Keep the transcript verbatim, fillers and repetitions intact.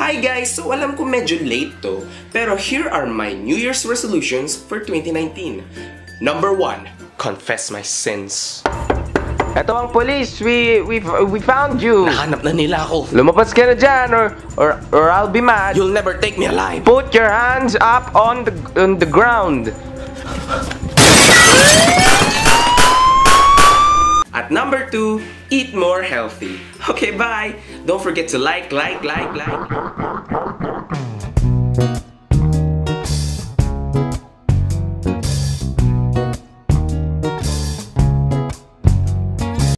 Hi guys! So alam ko medyo late to, pero here are my New Year's resolutions for twenty nineteen. Number one, confess my sins. Eto ang police, we we we found you. Nahanap na nila ako. Lumabas ka na dyan or or or I'll be mad. You'll never take me alive. Put your hands up on the on the ground. At number two, eat more healthy. Okay, bye. Don't forget to like, like, like, like.